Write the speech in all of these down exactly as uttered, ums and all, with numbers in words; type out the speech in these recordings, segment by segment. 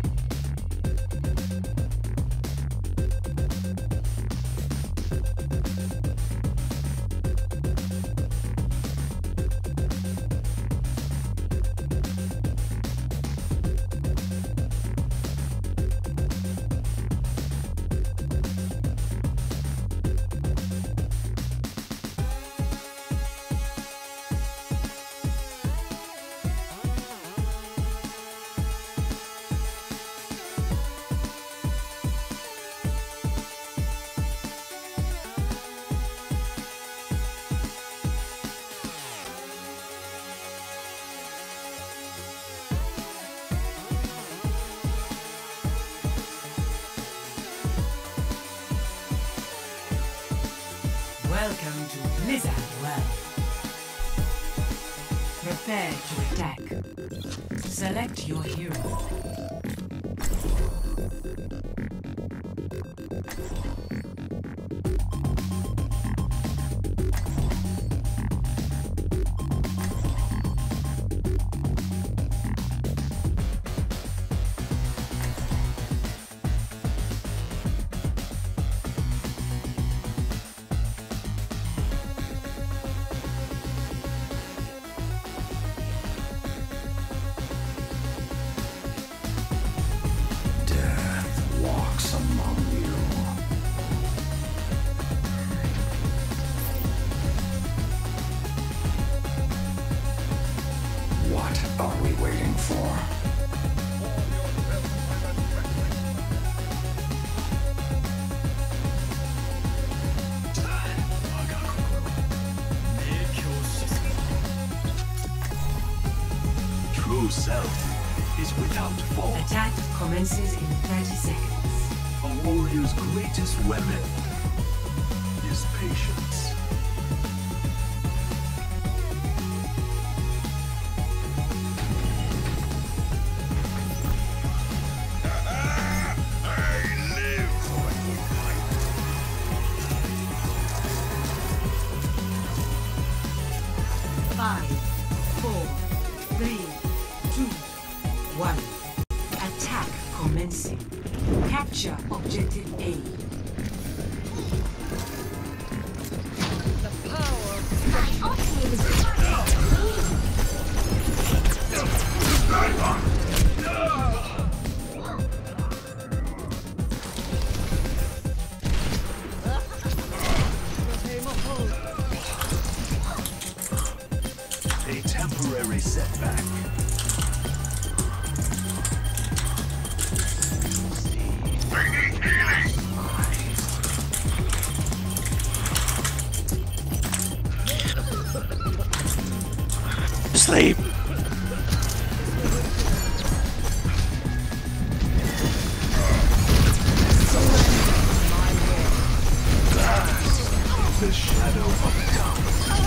Welcome to Blizzard World. Prepare to attack. Select your hero. What are we waiting for? True self is without fault. Attack commences in thirty seconds. A warrior's greatest weapon is patience. Five, four, three, two, one. Attack commencing. Capture objective A. The power of my ultimate is A temporary setback. Sleep. The shadow of doubt.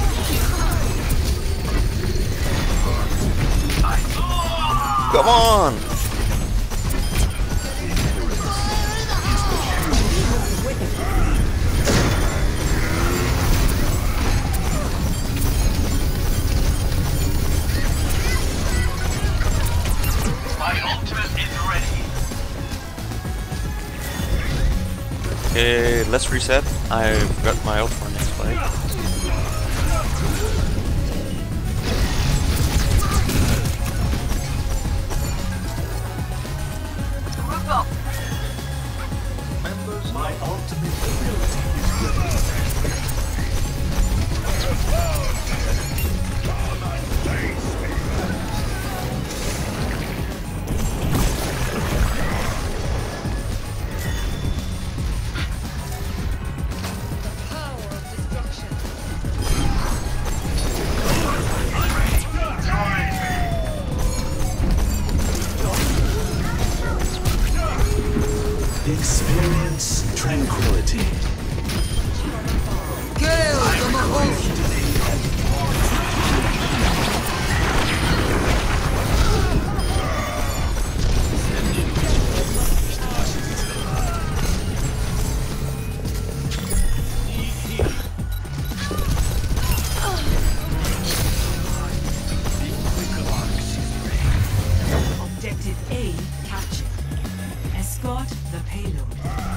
Come on. My ultimate is ready. Okay, let's reset. I've got my ult for next fight. Members, my ultimate ability is ready. Experience tranquility. Kill the Mahal! Objective A captured. got the payload.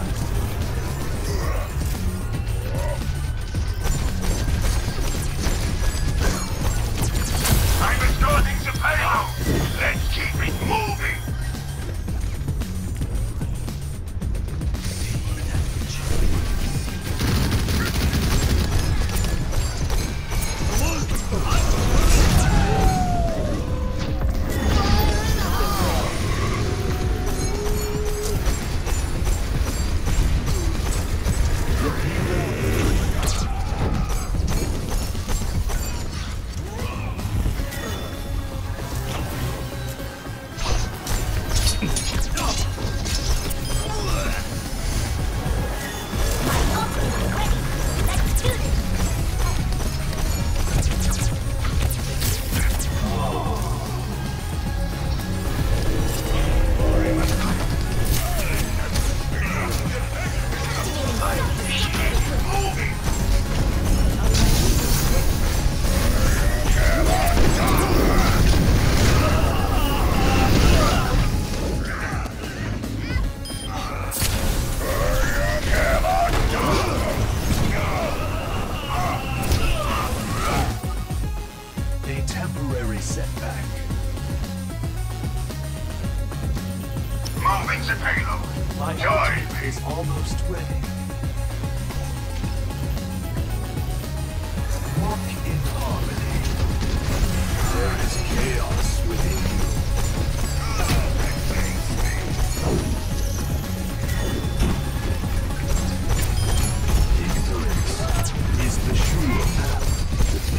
I'm escorting the payload. Let's keep it moving. setback. Moving the payload. My Join ultimate me. is almost ready. Walk in harmony. There is chaos within you. Ignorance is the sure path to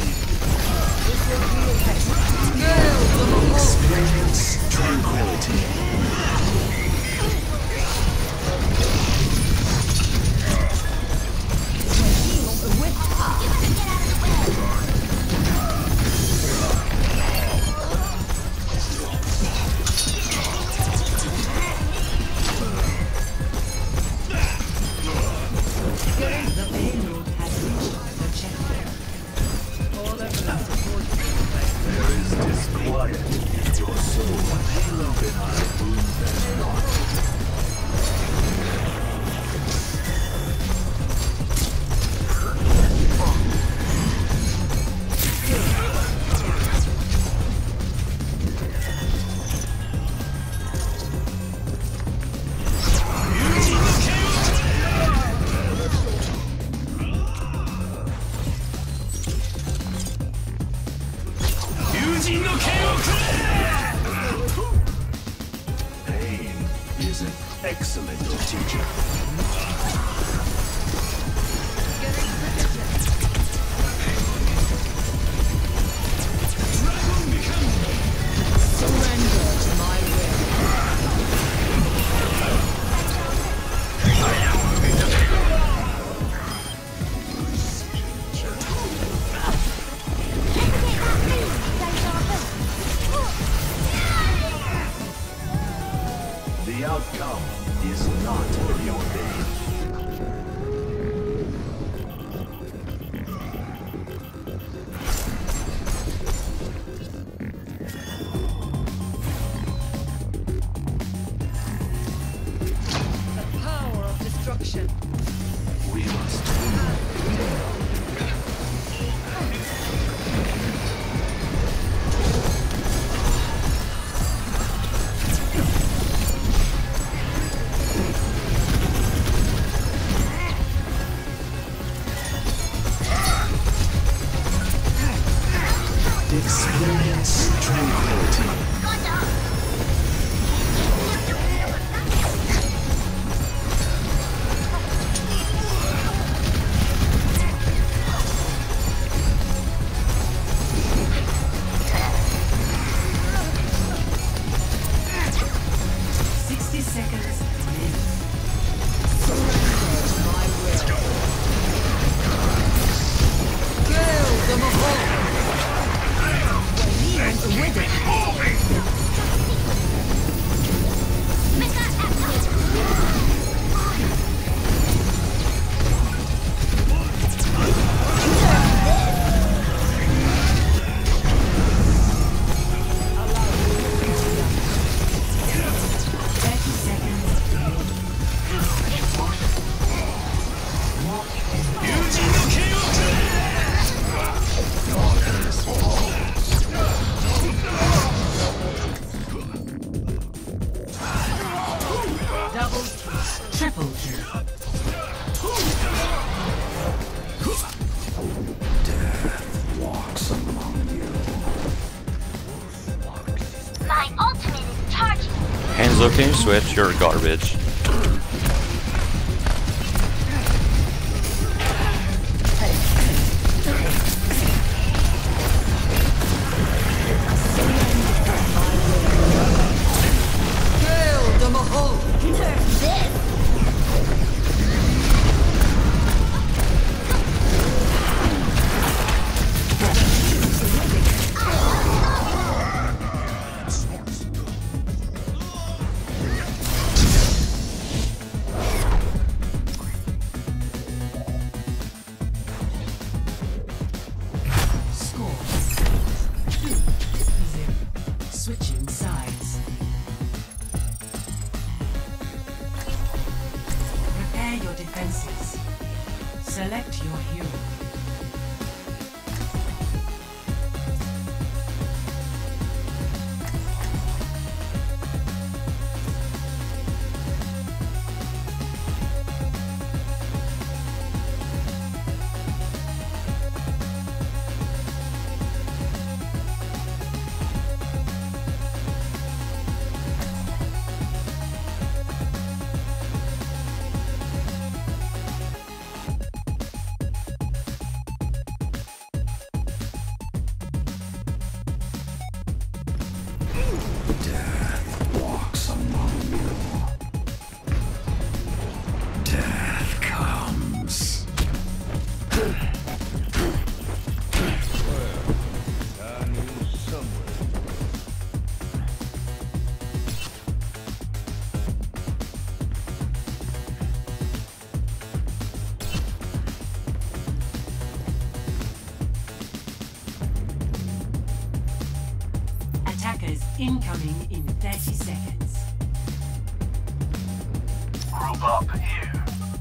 freedom. Experience tranquility. The payload has reached the checkpoint. There is disquiet in your soul. Halo and I move as not. Pain is an excellent teacher. The outcome is not preordained. Power of destruction. We must win. Experience tranquility. Sixty seconds left. Thirty seconds. Triple kill. Walks among you. My ultimate is charging. Hanzo, can you switch? You're garbage. Switching sides. Prepare your defenses. Select your hero. Walks among you. Death comes. Attackers incoming in thirty seconds. Group up here.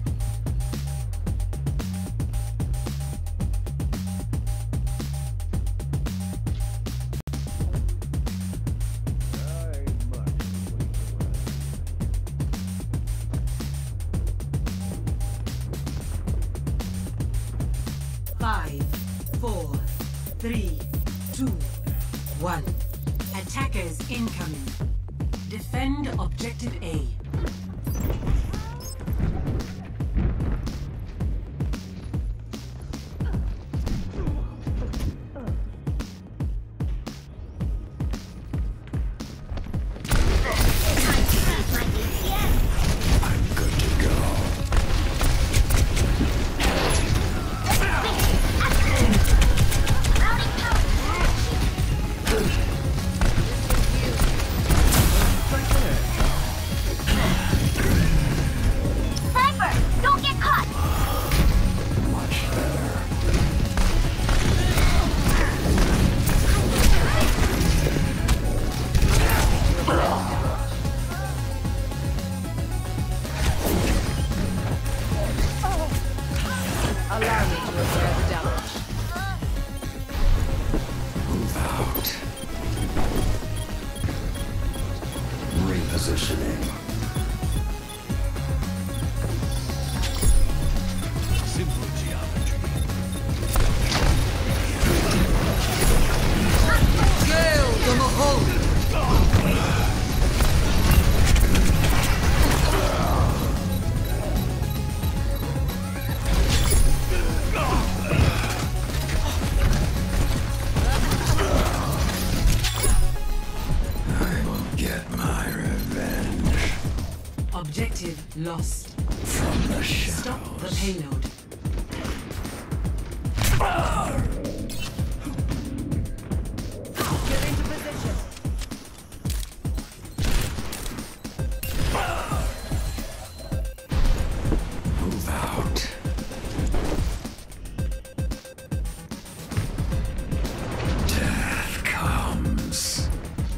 Five, four, three, two, one. Attackers incoming. Defend objective A. I'm good to go. Sniper, don't get caught. Much better. Allow me to repair the damage. Move out. Repositioning. Simple geometry. I will get my revenge Objective lost. from the Stop the shadows. payload. Get into position. Move out. Death comes.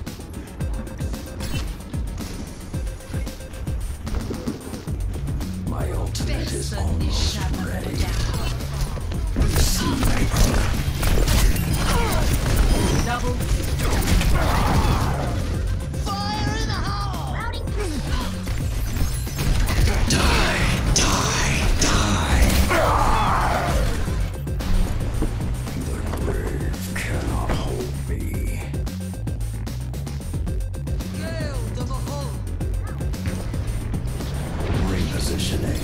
My ultimate is almost ready. Double Routing. Die. Repositioning.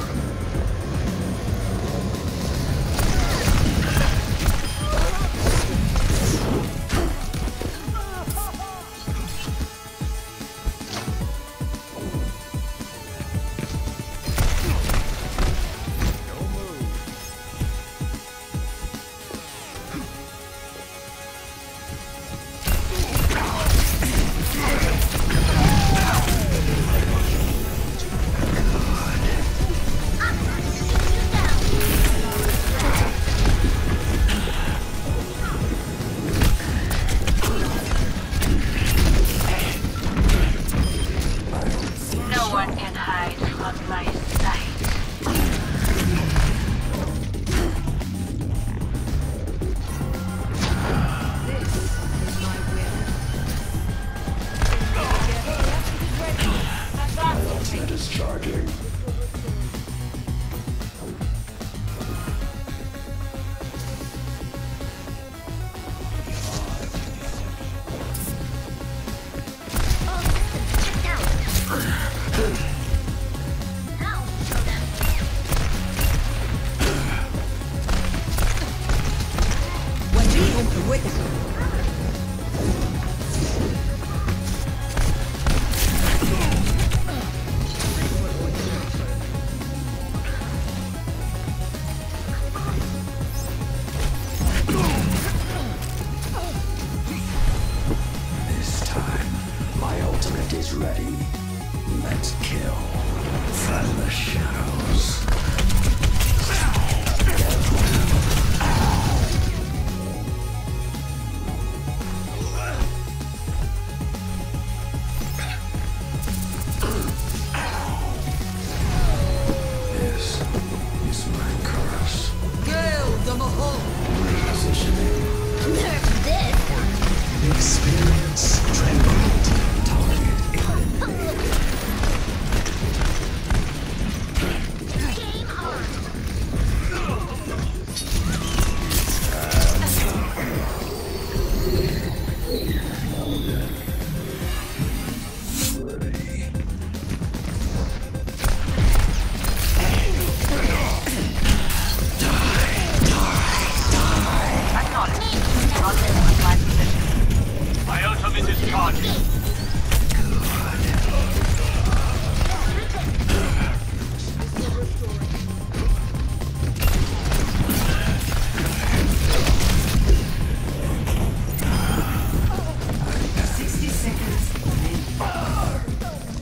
No one can hide from my sight. This is my will. Ultimate is charging. This time, my ultimate is ready. Let's kill from the shadows. This is my curse. Repositioning. Experience tranquility. Target eliminated. Game on. Ready. My ultimate is charging. sixty seconds remaining.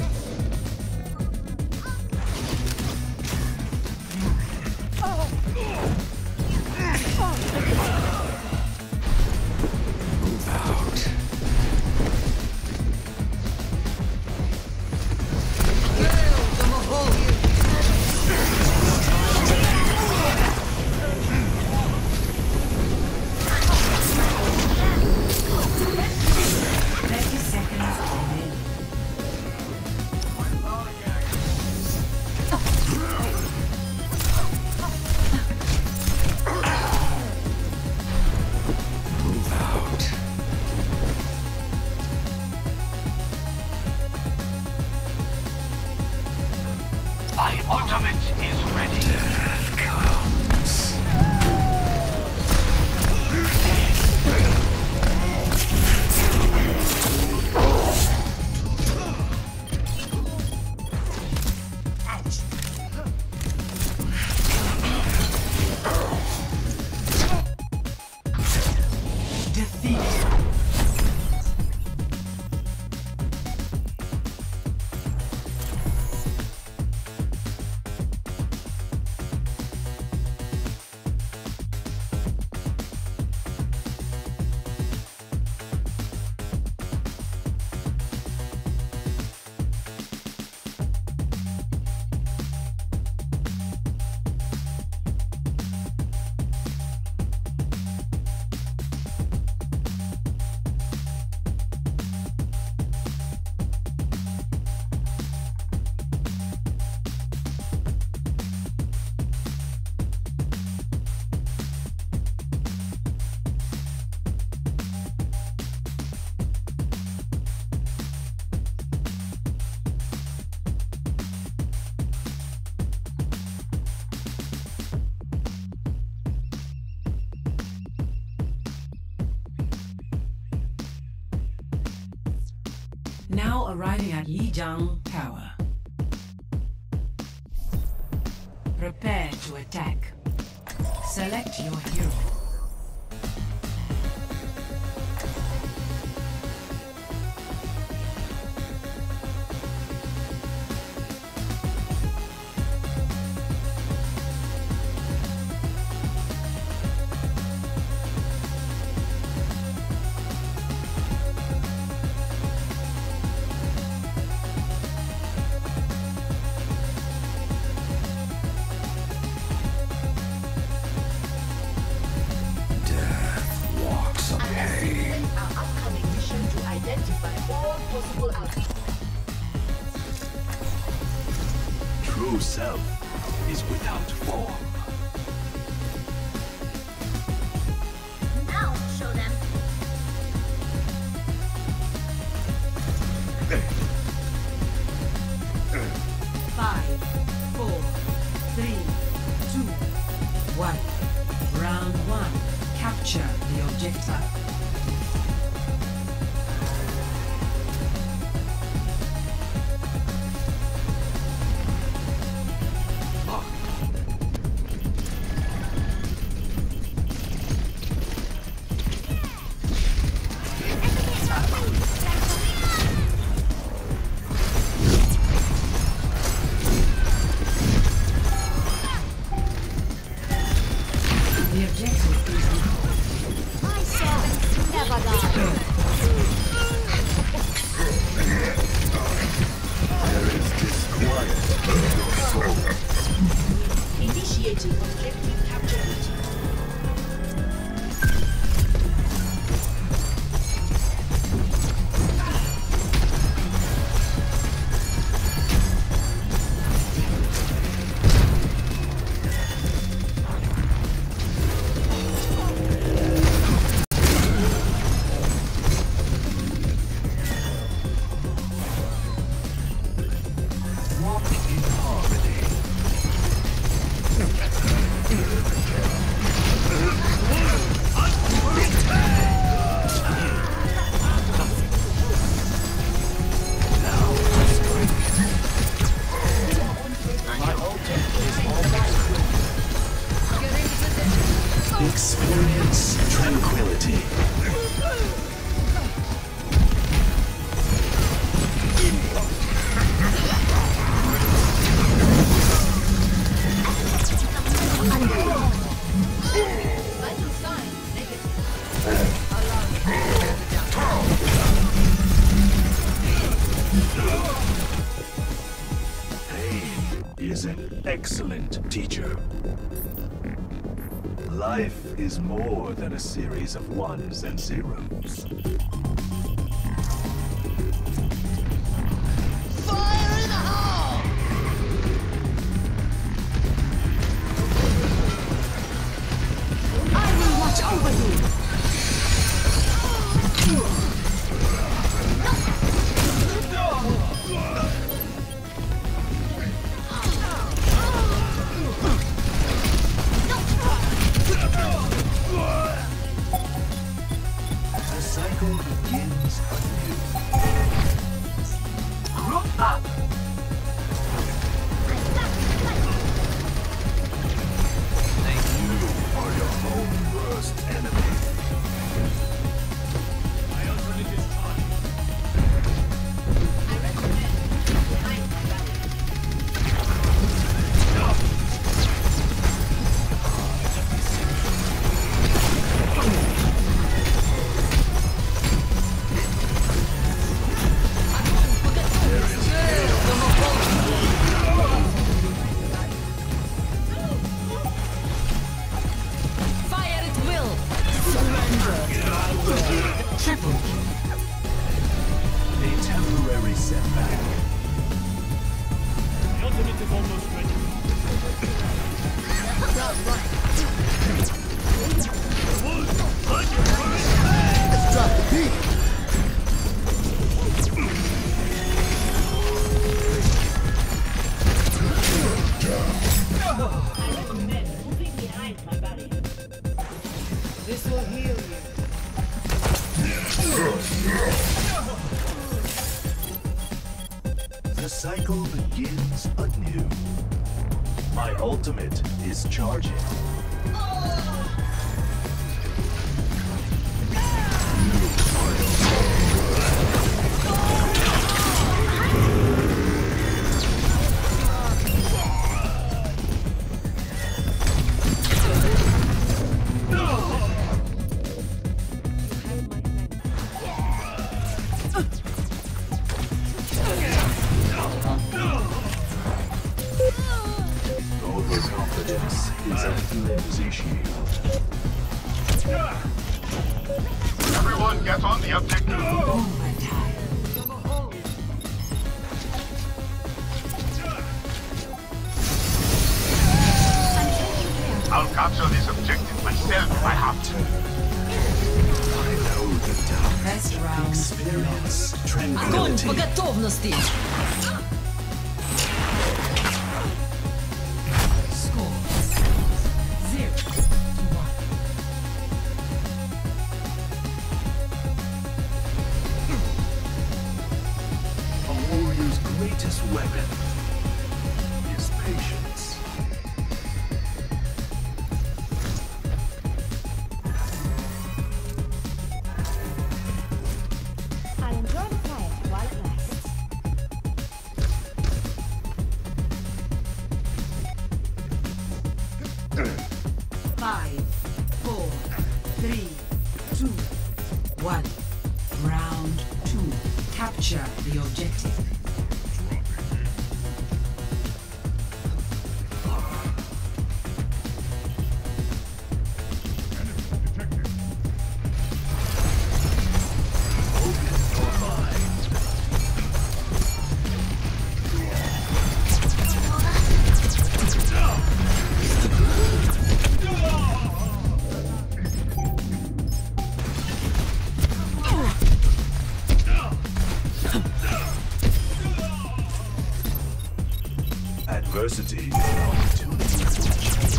Move out. thirty seconds remaining. Move out. My ultimate is ready. Death comes. Defeat. Now arriving at Lijiang Tower. Prepare to attack. Select your hero. True self is without form. Now show them. Five, four, three, two, one. Round one. Capture the objective. The objective is My servants never die. There is disquiet in your soul. Initiating objective capture. Walk in harmony. Experience tranquility. Vital sign negative. Pain is an excellent teacher. Life is more than a series of ones and zeros. Fire in the hole! I will watch over you. The cycle begins anew. Group up! You are your own worst enemy. I recommend behind my back. Fire at will. Surrender. triple A temporary setback. I recommend moving behind my body. This will heal you. begins anew. My ultimate is charging. Overconfidence is a flimsy shield. Everyone get on the objective. I'll capture this objective myself if I have to. I know the doubt. Best round. Experience Огонь tranquility. по готовности! Score zero to one. A warrior's greatest weapon is patience. I'll enjoy the fire while it lasts. Five, four, three, two, one. Round two. Capture the objective. Open your mind. Adversity and opportunity will change.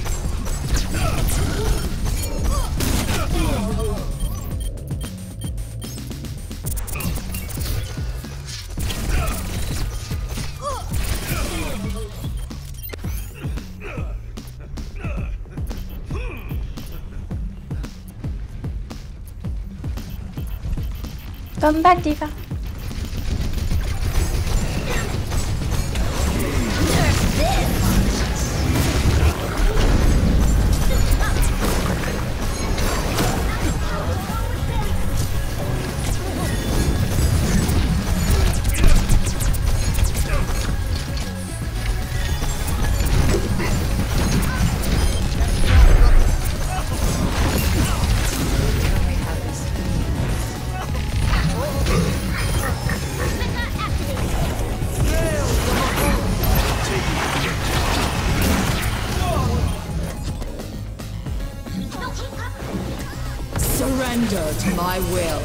Come back, Diva. Surrender to my will.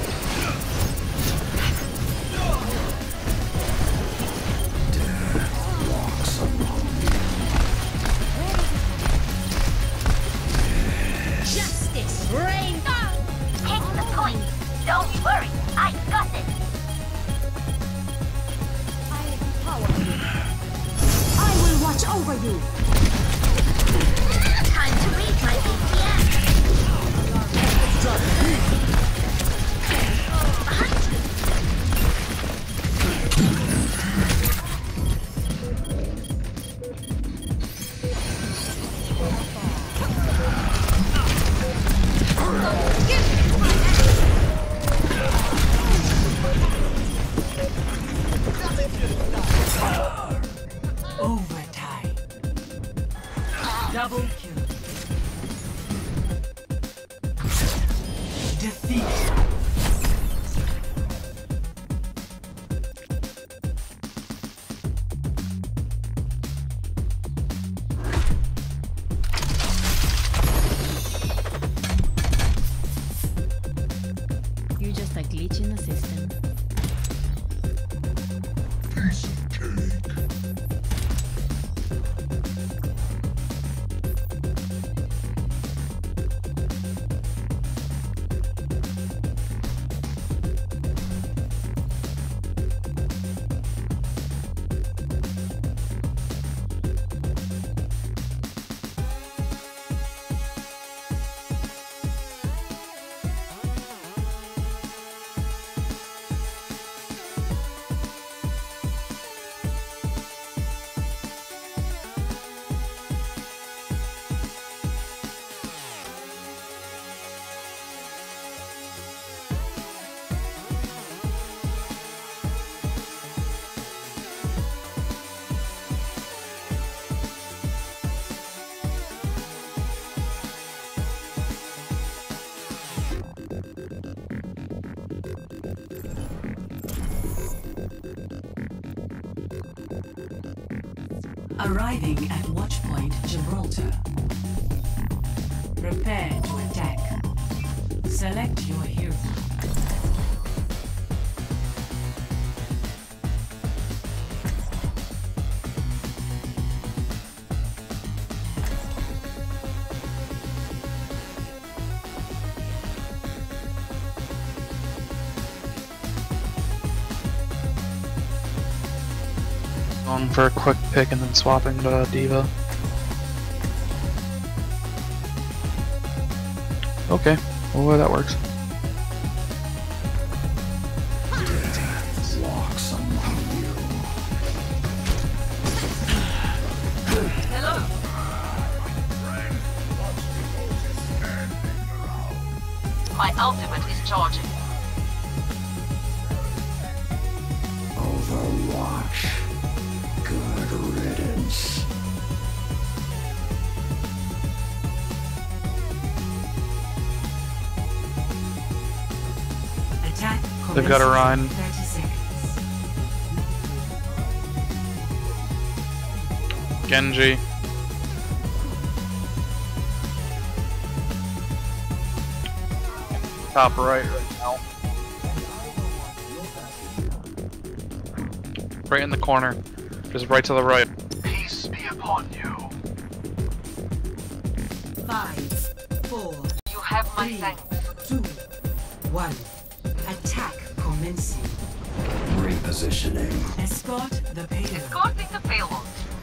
Justice reign! Take the point. Don't worry, I got it. I empower you. I will watch over you. Time to read my A P M. Overtime. Double kill. Defeat. You're just a glitch in the system. Piece of cake. Arriving at Watchpoint Gibraltar. Prepare to attack. Select your hero. Going for a quick pick and then swapping to Diva. Okay, well that works. Walks among you. Hello. My ultimate is charging. Overwatch. Good riddance. Attack. They've got a Rhine. thirty seconds. Genji. Top right right now. Right in the corner. Just right to the right. Peace be upon you. Five, four, You have my three, thanks. two, one. Attack commencing. Repositioning. Escort the payload. Escorting the payload.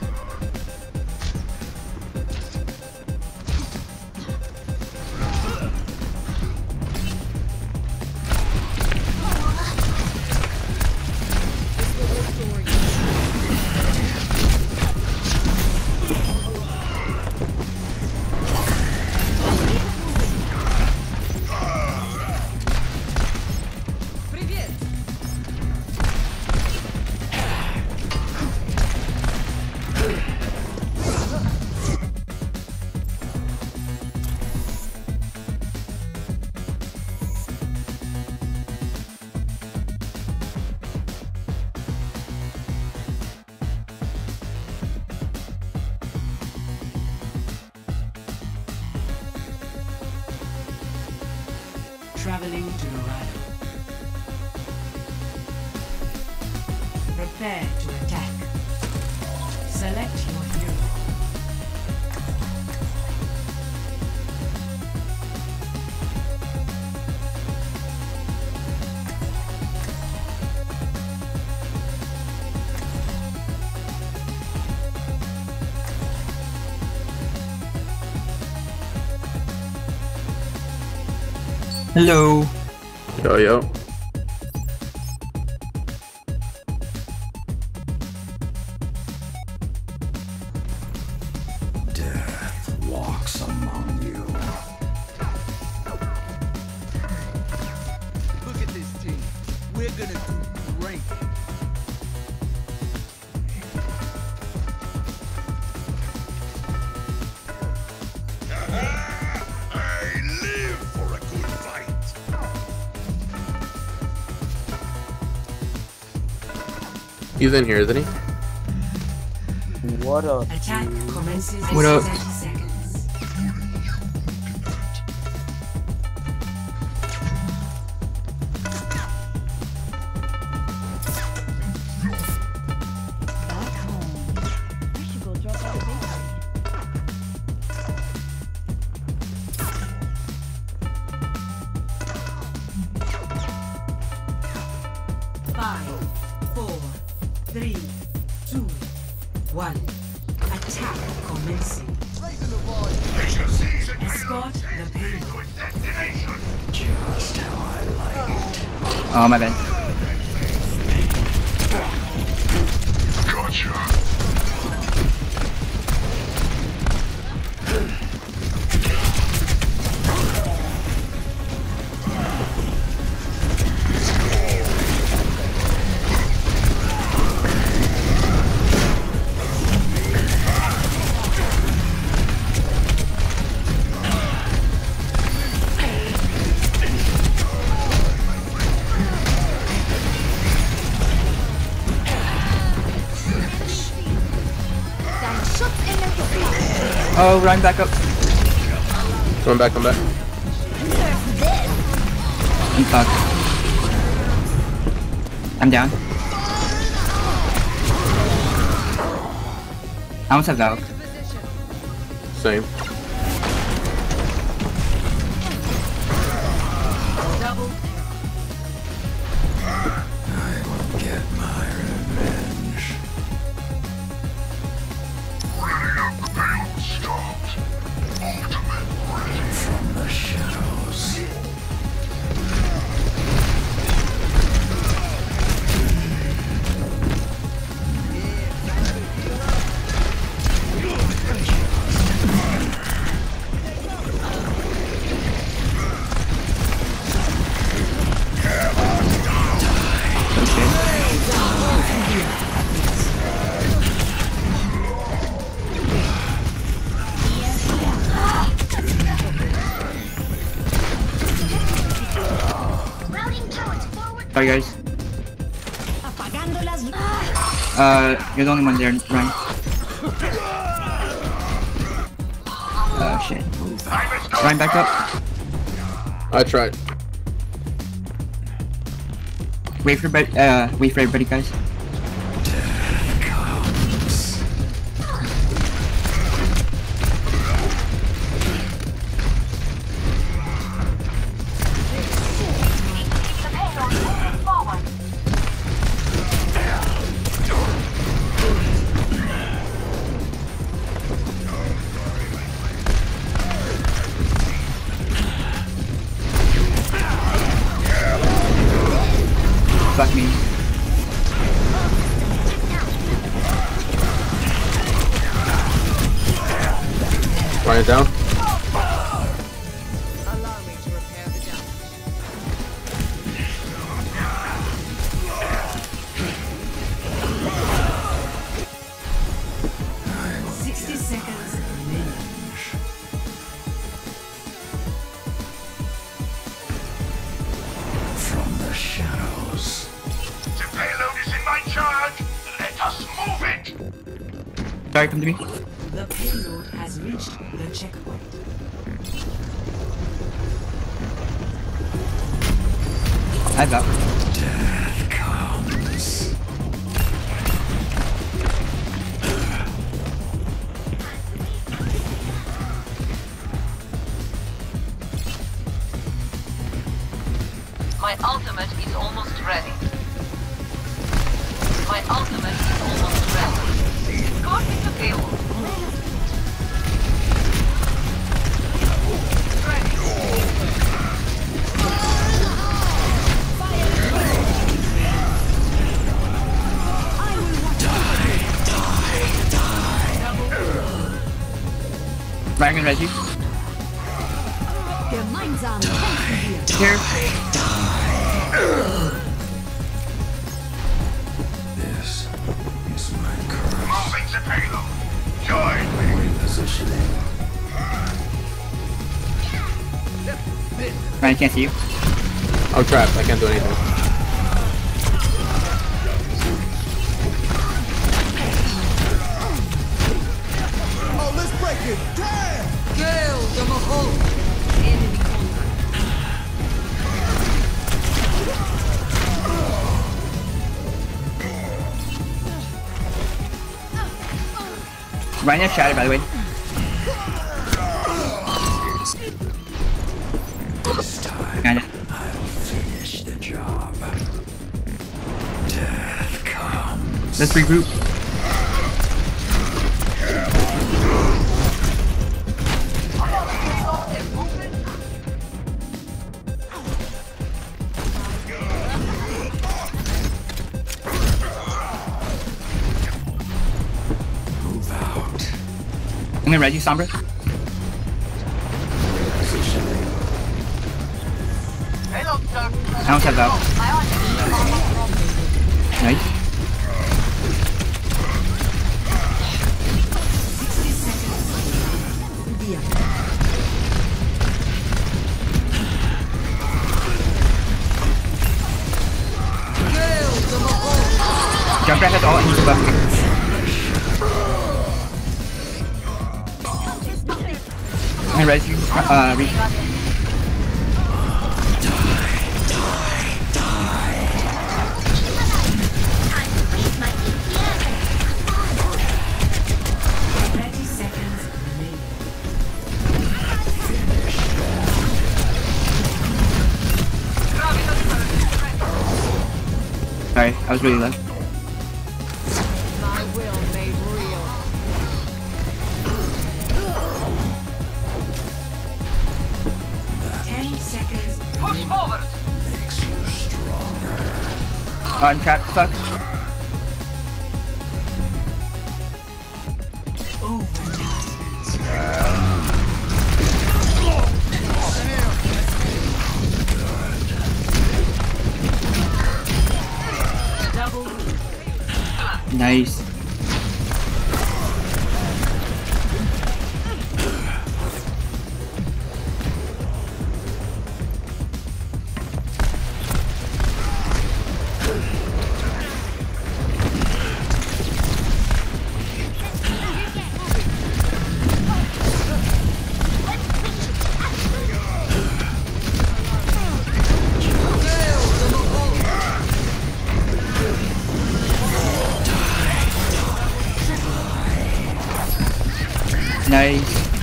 Traveling to Dorado. Prepare to attack. Select your hero. Hello. Yo, yo. Death walks among you. Look at this team. We're gonna do great. I live for a good fight. He's in here, isn't he? What up? Attack commences in What up? thirty seconds. Back home. I should go drop out a bakery. Five, four, three, two, one. Attack commencing. Escort the payload. Just how I like it. Oh my bad. Gotcha. Oh, run back up. Come back, come back. I'm fucked. I'm down. I almost have Valk. Same. Sorry guys. Uh, you're the only one there, Ryan. Oh shit. Ryan, back up. I tried. Wait for everybody, uh, wait for everybody, guys. Fuck me. Ryan down. Allow me to repair the damage. Sixty seconds remaining. From the shadows. The payload is in my charge. Let us move it. Sorry, come to me. The payload has reached the checkpoint. I have Valk. Death comes. My ultimate is almost ready. My ultimate is almost ready. Got me to build. Ready. Ryan and Reggie. Gemeinsam Here. This is my curse. Moving the payload. Join me. Repositioning. Ryan, can't see you. I'm trapped. I can't do anything. Oh, let's break it! Damn! Ryan has shattered, by the way. This time, Kinda. I'll finish the job. Death comes. Let's regroup. Move out. I'm gonna Reggie Sombra. Positioning. Hello, sir. I almost have Valk. Nice. Junkrat has all and he's buff. gonna res you. Uh, re thirty seconds remaining. Sorry, I was really low. My will made real. Ten seconds. Push forward. Makes you stronger. On trap, fuck. Double. Nice. Nice.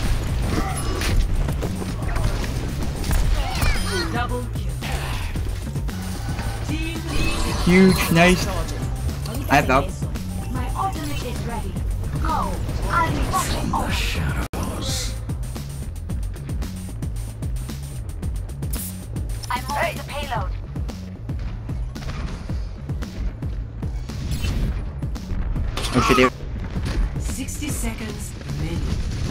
Double kill. Team Huge, nice. I have help. My ultimate is ready. Go. I'll be watching over. Shadows. I'm moving the payload. Oh shit, dude. sixty seconds remaining.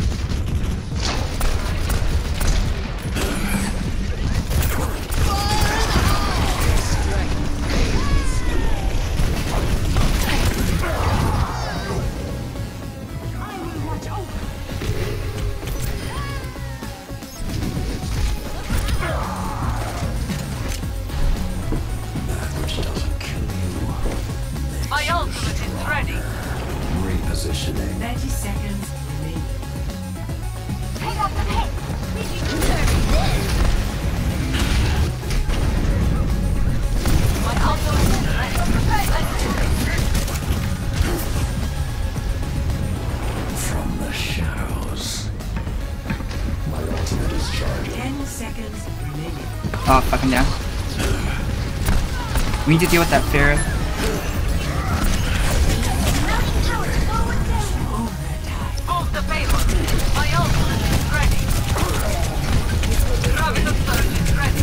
I will watch over. Doesn't kill you. My ultimate is ready. Repositioning. thirty seconds remaining. Pick up the hit. My ultimate is ready. From the shadows. My ultimate is charging. Ten seconds remaining. Oh, fuck him down. We need to deal with that Pharaoh. Move the payload. My ultimate is ready. Gravity surge is ready.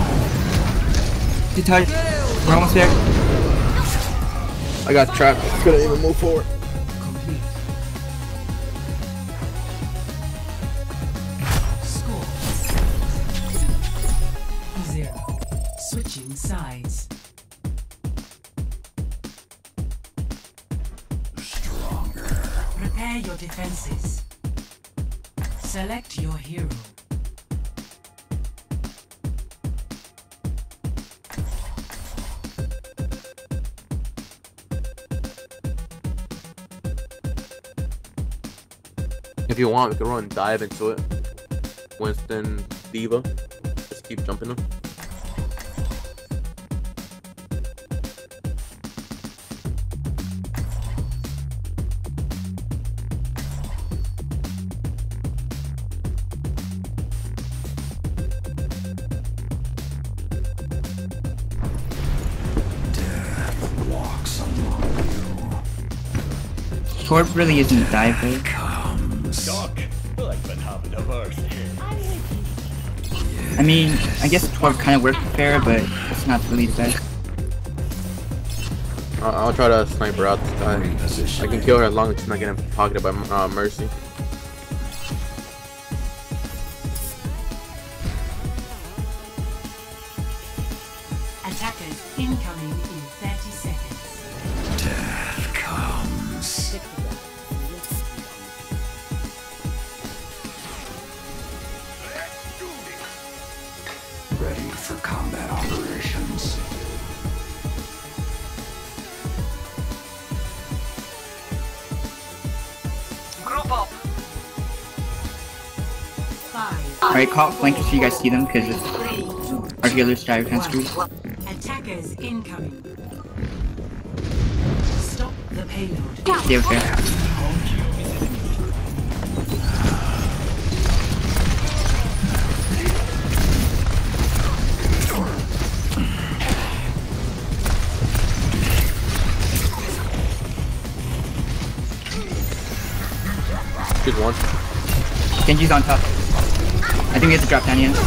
Good touch. We're almost there. I got trapped. Couldn't even move forward. Complete. Score. Zero. Switching sides. Stronger. Prepare your defenses. Select your hero. If you want, we can run dive into it. Winston, Diva. Just keep jumping them. Death walks among you. Torb really isn't a diver. Comes. I've been having a birthday. I mean, I guess Torb kind of worked with Pharaoh, but it's not really the best. I'll, I'll try to snipe her out this guy. Repositioning. I can kill her as long as she's not getting pocketed by uh, Mercy. Attackers incoming in thirty seconds. Death comes. Ready for combat operations. Group up. Alright, call flank so you guys see them, because our healers die kind of screwed. Attackers incoming. Stop the payload. Stay okay. Good one. Genji's on top. I think we have to drop down here.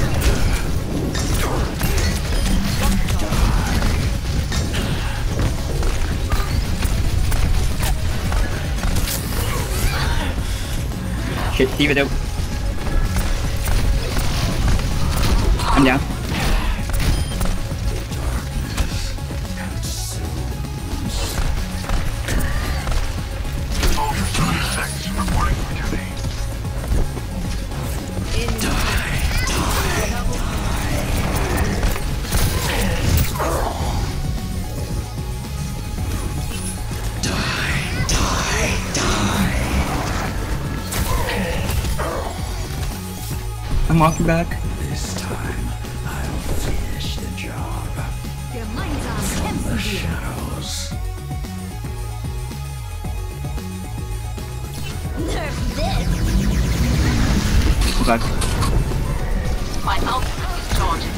Shit, leave it out. I'm down. I'm walking back. This time, I'll finish the job. Their minds are From the empty. shadows. Nerf this. Go back. My ultimate is charging.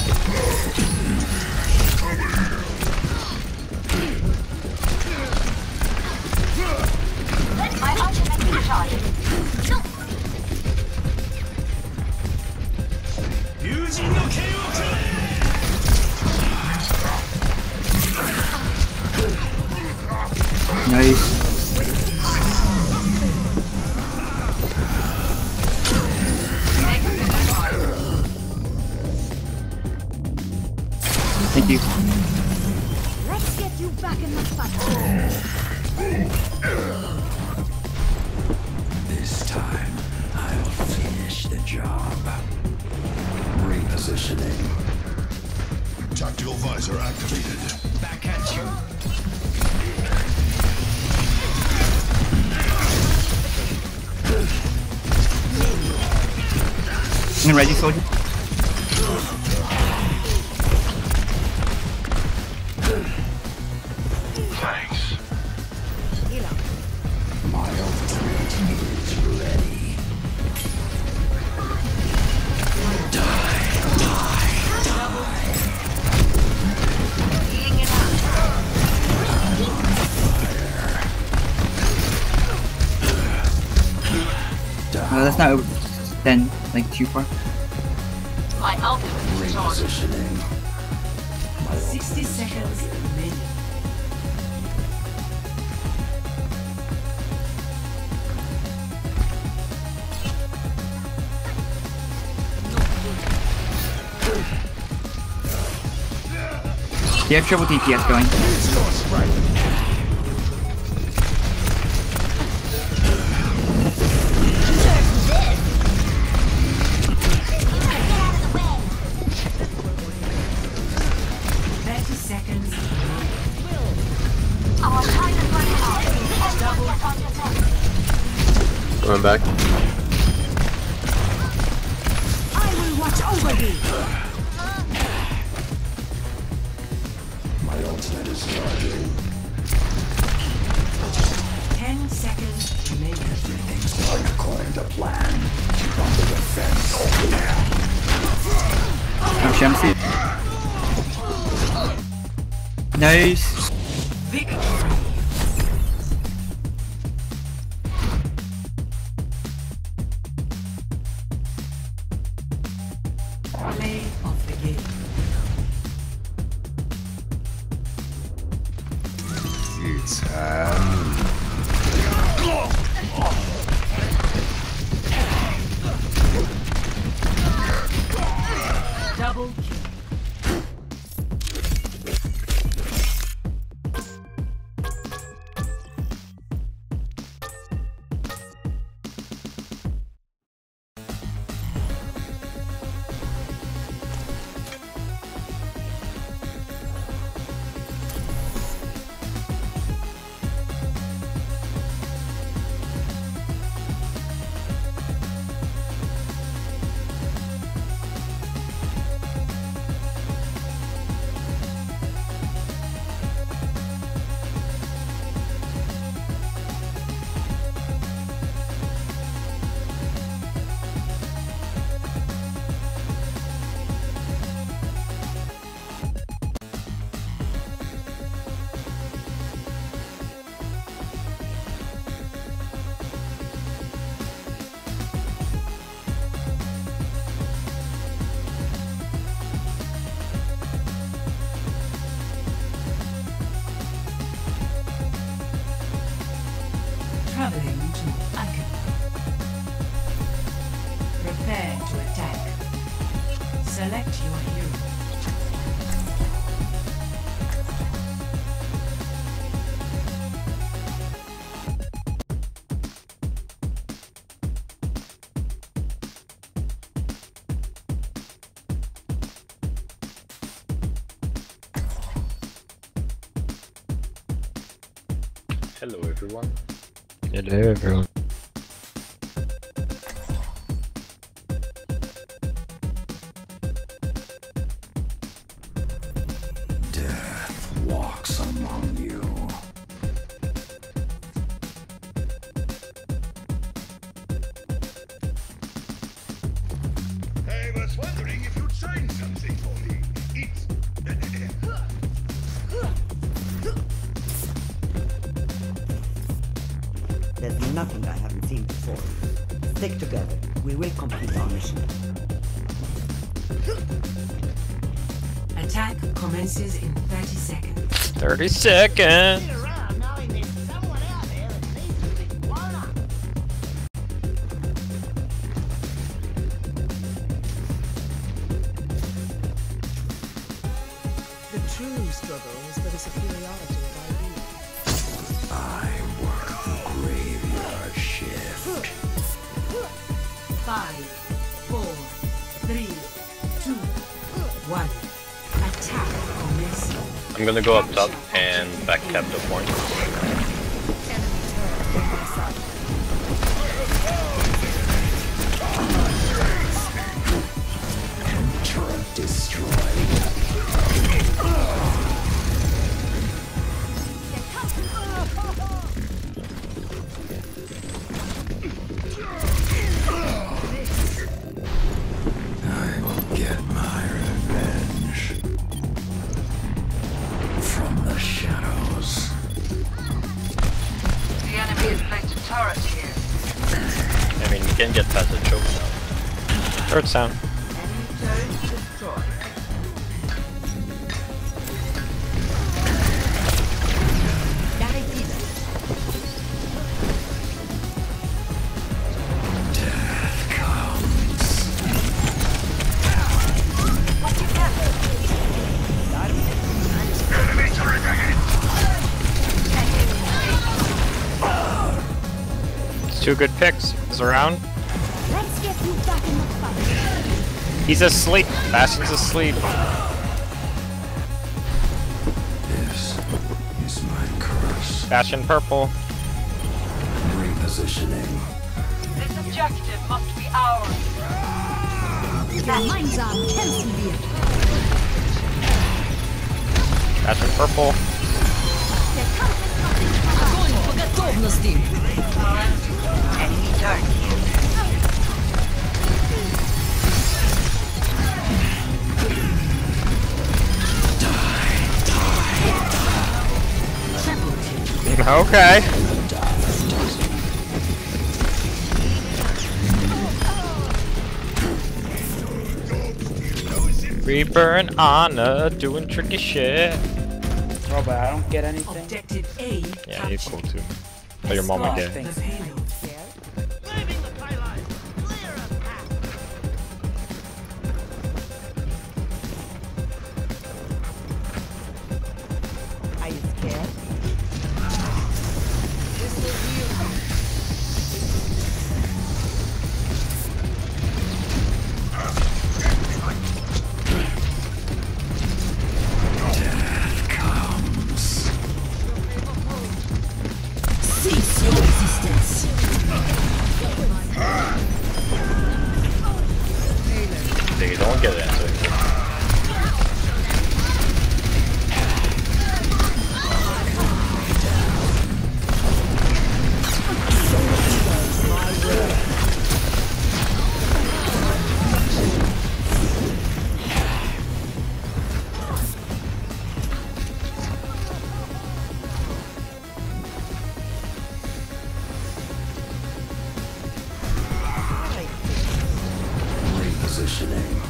My ultimate is charging. Nice. Thank you. Let's get you back in the fight. This time, I'll finish the job. Repositioning. Tactical visor activated. Back at you. I'm ready, soldier. Thanks. My ultimate is ready. Die, die, die. Healing it up. Uh, that's not then like too far. My ultimate is charging. Repositioning. sixty seconds remaining. You have triple D P S going. thirty seconds. Our time is running out. Double on your top. Going back. I will watch over you. My ultimate is charging. ten seconds remaining. Everything's going according to plan. Keep on the defense. Oh, Shamsi. Nice. Victory. Play of the game. It's hand. Double kill. Traveling to icon. Prepare to attack. Select your hero. Hello everyone. Hello everyone. Death walks among you. I was wondering if you'd sign something for me. It's... There's nothing I haven't seen before. Stick together. We will complete our mission. Attack commences in thirty seconds. thirty seconds! The true struggle is for the superiority of ideas. I work the graveyard shift. Five, four, three, two, one. Attack commencing. I'm gonna go up top and back cap the point. Turret destroyed. I will get my revenge from the shadows. The enemy has placed a turret here. I mean, you can get past the choke now. Turret sound. Enemy turret destroyed. Death comes. Enemy turret ahead! It's two good picks. He's around. Let's get you back in the fight. He's asleep. Bastion's asleep. This is my curse. Bastion purple. Repositioning. This objective must be ours. Gemeinsam kämpfen wir. Bastion purple. Der Kampf ist noch nicht vorbei. Огонь по готовности! Enemy turret here. Okay. Reaper and Anna doing tricky shit. Oh, but I don't get anything. Objective A. Yeah, you're cool too. But your mama Escort did. the payload. Are you scared? Death comes. Cease your resistance! They don't get it. Repositioning.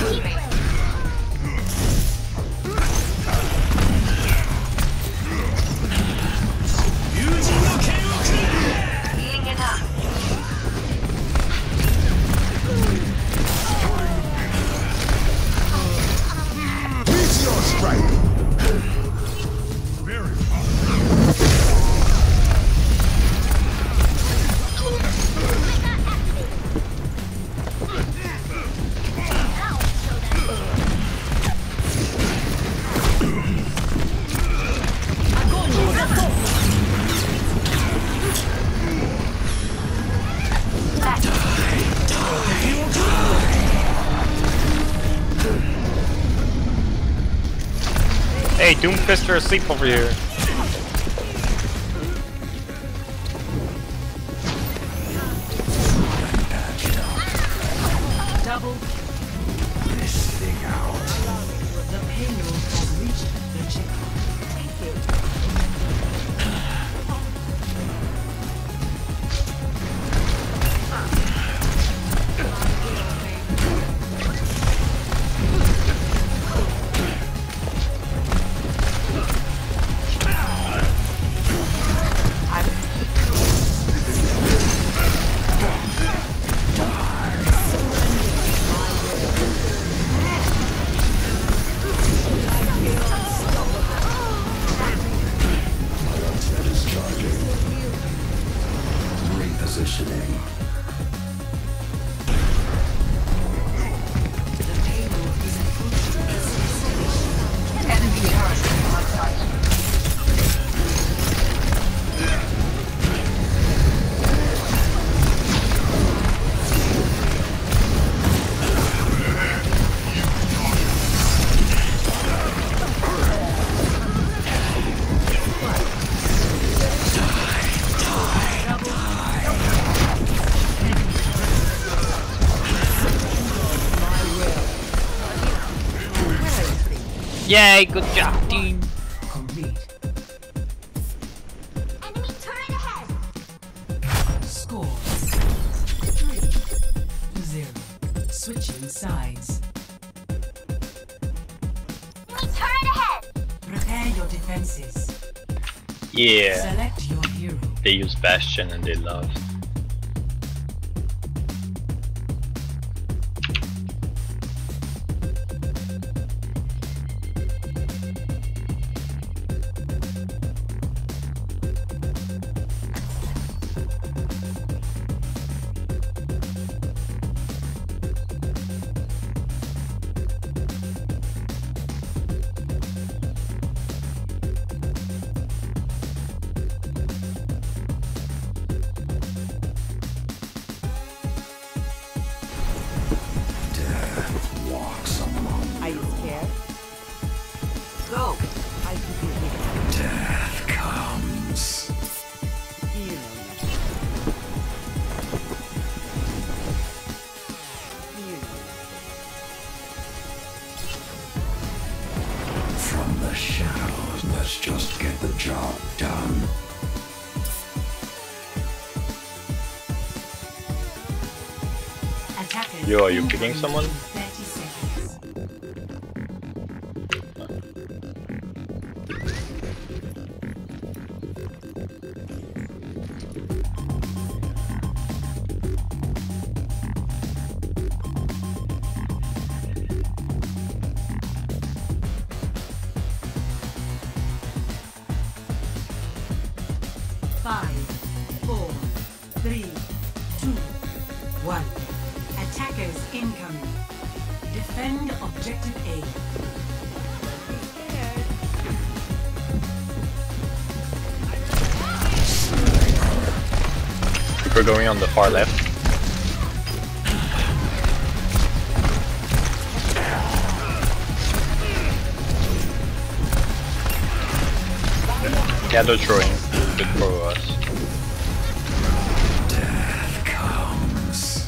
Healing it up. Meteor strike! Very Hey, Doomfister asleep over here. Double. This thing out. The payload has reached the checkpoint. Repositioning. Enemy turret on site. Yay, good job, team. Complete. Enemy turret ahead. Score. Three to zero. Switching sides. Enemy turret ahead. Prepare your defenses. Yeah, Select your hero. they use Bastion and they love. Walks among. Are you scared? Go. I keep you here. Death comes. You know nothing. You know From the shadows, let's just get the job done. Attackers. Yo, are you picking someone? thirty seconds. Five, four, three, two, one. Attackers incoming. Defend objective A. We're going on the far left. Yeah, they're throwing. Good for us. Death comes.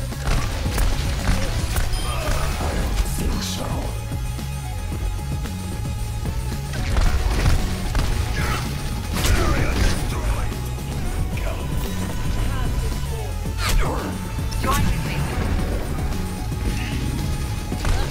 I don't think so. Join with me.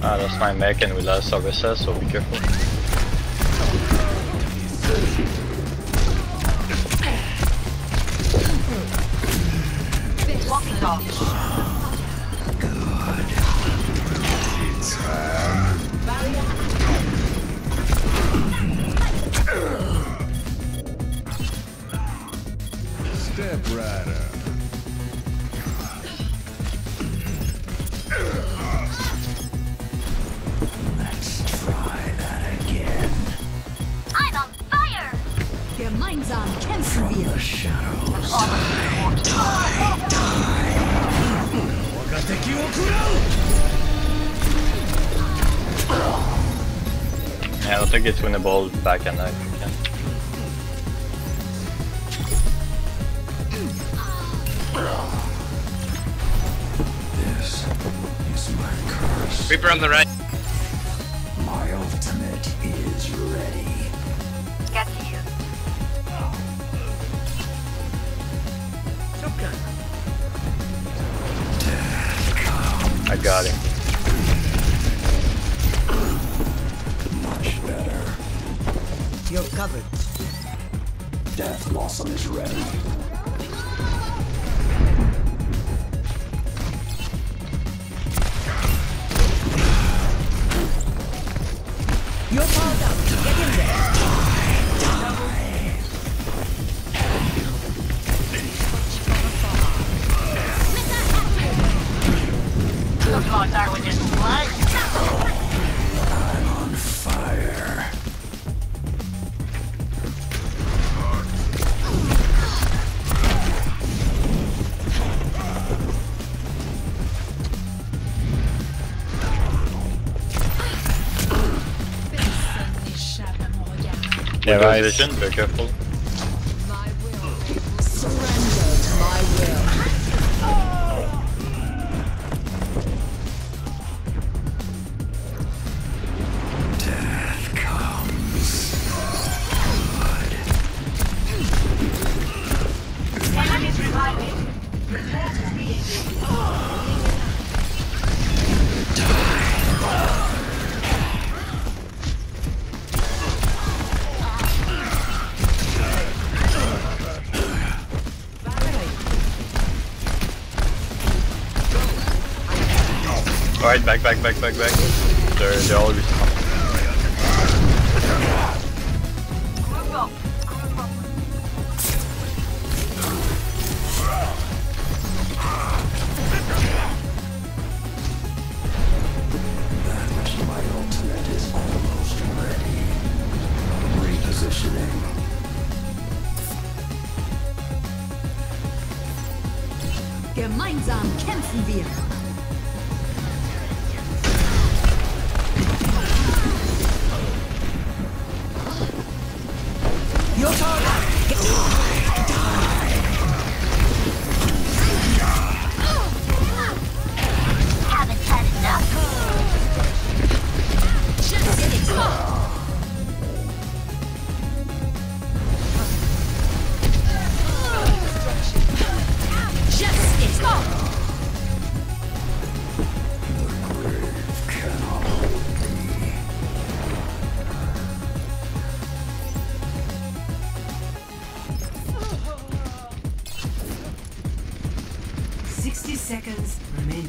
Ah, that's my mech and we lost our recess, so be careful. Walking off. Step rider. Let's try that again. I'm on fire! Gemeinsam kämpfen wir. The shadows die, die, die. Yeah, I don't think it's winnable back and I can. This is my curse. Reaper on the right. My ultimate is ready. Get to you. I got him. Much better. You're covered. Death Blossom is ready. You're powered up. Get in there. Those logs are with his blood. I'm on fire. Yeah, right. Vision, be careful. Surrender to my will. Death comes. Enemies reviving. Report immediately. Alright, back, back, back, back, back. They're, they're all respawned. My ultimate is almost ready. Repositioning. Gemeinsam kämpfen wir. You're powered up. Get Haven't had enough. Just get it. Just get it. The grave cannot hold me. Sixty seconds remaining.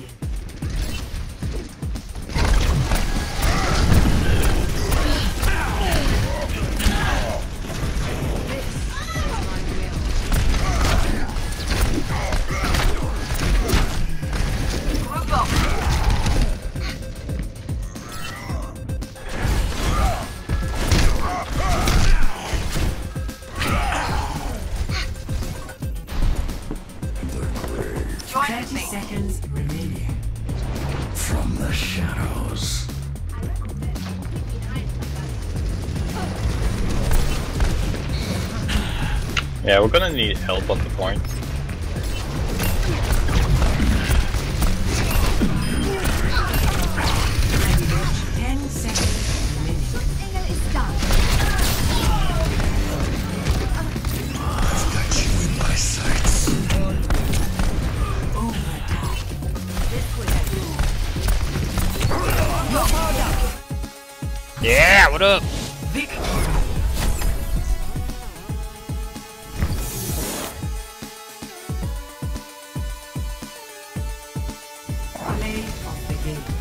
Thirty seconds remaining. From the shadows. Yeah, we're gonna need help at the point. Ten seconds remaining. I've got you in my sights. Overtime. You're what up? Victory. Play of the game.